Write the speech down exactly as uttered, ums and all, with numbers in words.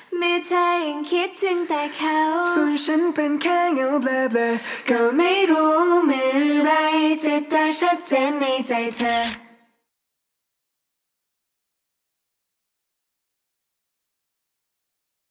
เมื่อเธอยังคิดถึงแต่เขาส่วนฉันเป็นแค่เงาเบลอๆก็ไม่รู้เมื่อไรจะได้ชัดเจนในใจเธอ